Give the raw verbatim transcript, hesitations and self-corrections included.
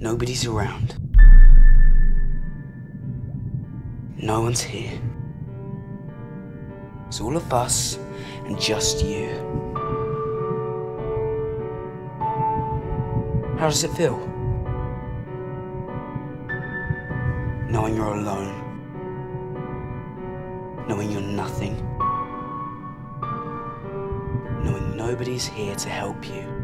Nobody's around. No one's here. It's all of us and just you. How does it feel? Knowing you're alone. Knowing you're nothing. Knowing nobody's here to help you.